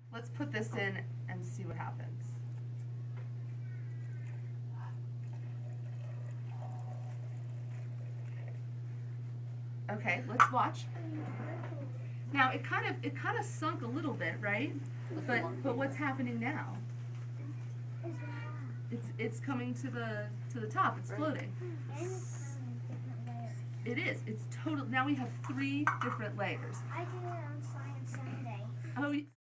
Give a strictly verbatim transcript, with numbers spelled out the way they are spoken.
Let's put this in and see what happens. Okay, let's watch. Now it kind of it kind of sunk a little bit, right? But but what's happening now? It's it's coming to the to the top. It's floating. It is. It's total. Now we have three different layers. I did it on Science Sunday. Oh.